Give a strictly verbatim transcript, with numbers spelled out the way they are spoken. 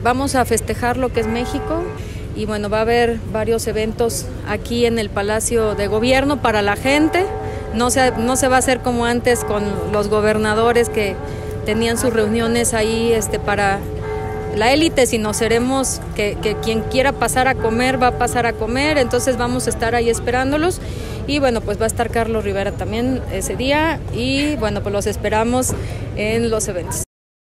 vamos a festejar lo que es México y bueno, va a haber varios eventos aquí en el Palacio de Gobierno para la gente. No se, no se va a hacer como antes con los gobernadores que tenían sus reuniones ahí este, para la élite, sino seremos que, que quien quiera pasar a comer va a pasar a comer, entonces vamos a estar ahí esperándolos y bueno, pues va a estar Carlos Rivera también ese día y bueno, pues los esperamos en los eventos.